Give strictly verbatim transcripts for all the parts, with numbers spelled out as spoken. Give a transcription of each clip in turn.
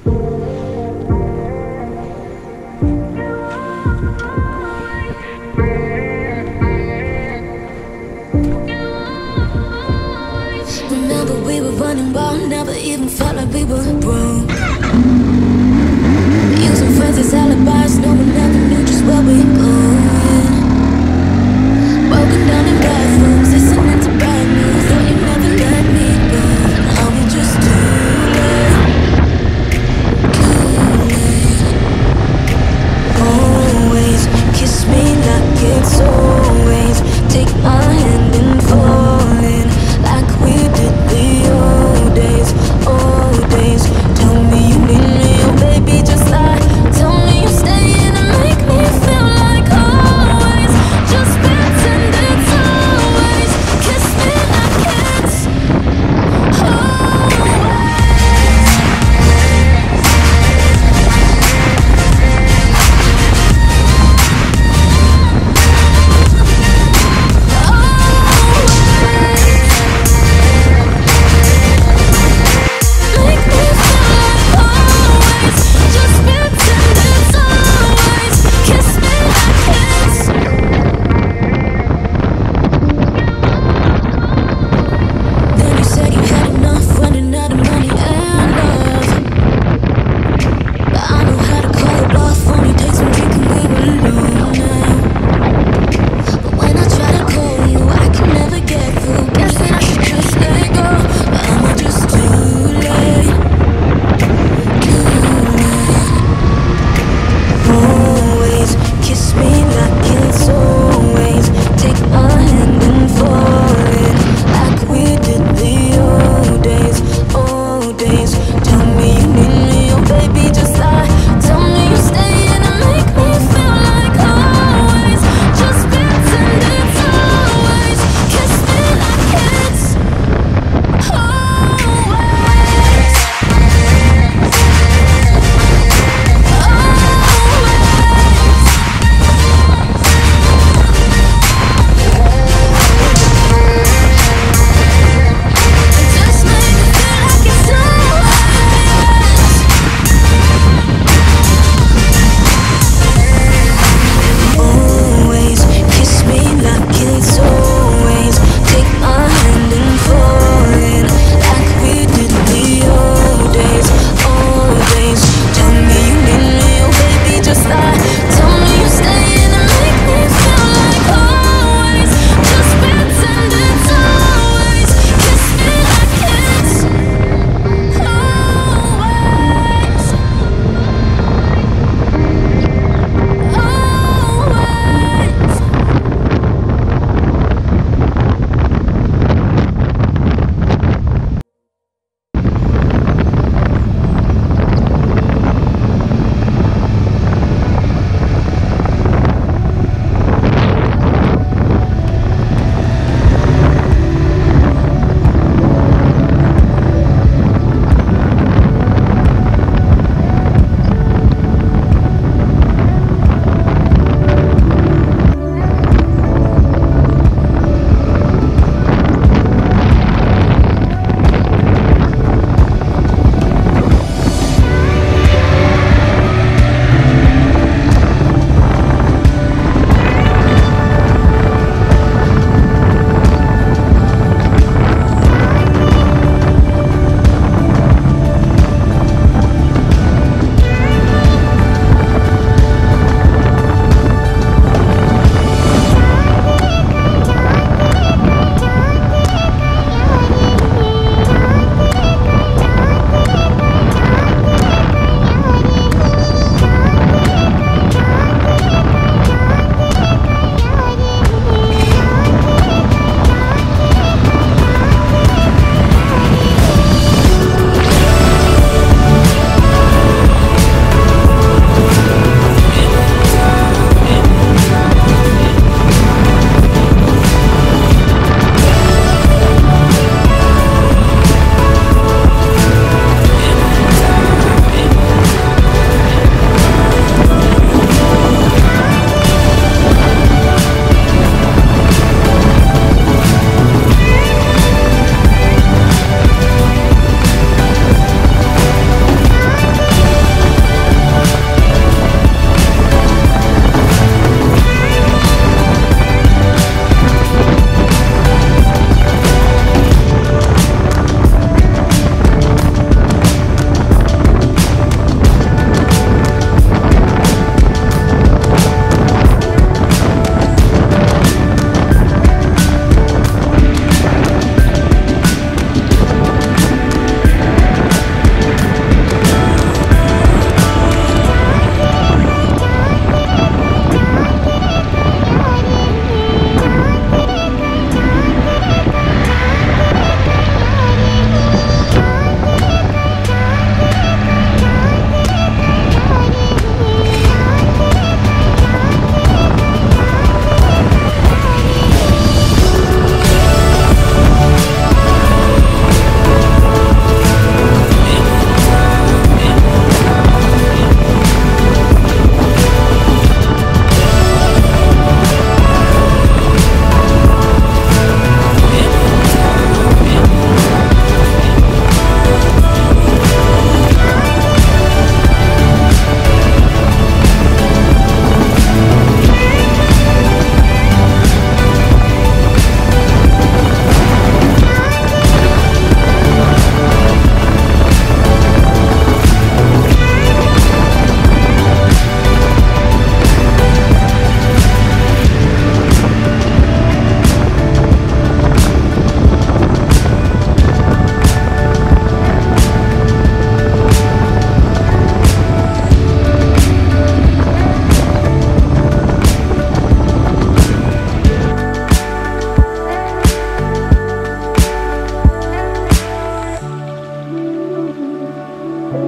Remember we were running wild, never even felt like we were broke. Using friends as alibis, no one ever knew just where we going. Broken down in bathrooms, listening to bad news. Thought you never let me go. Now we just too late, too late. Always kiss me like it's always. Take my hand and fall in like we did the old days, old days. Tell me you need me, oh baby, just lie. Tell me you're staying in my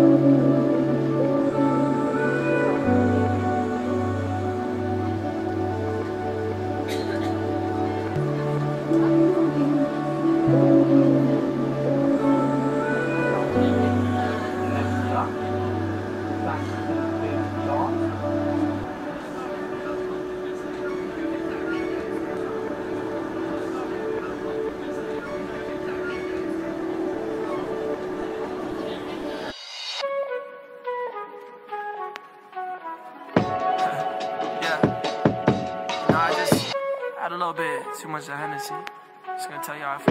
Had a little bit too much of Hennessy. Just gonna tell you how I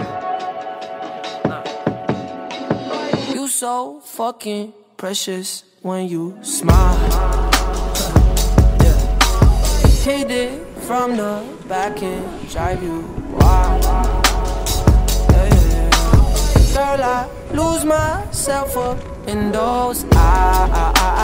feel. Look. You so fucking precious when you smile. Yeah. Hit it from the back and drive you wild. Yeah, yeah, yeah. Girl, I lose myself up in those eyes.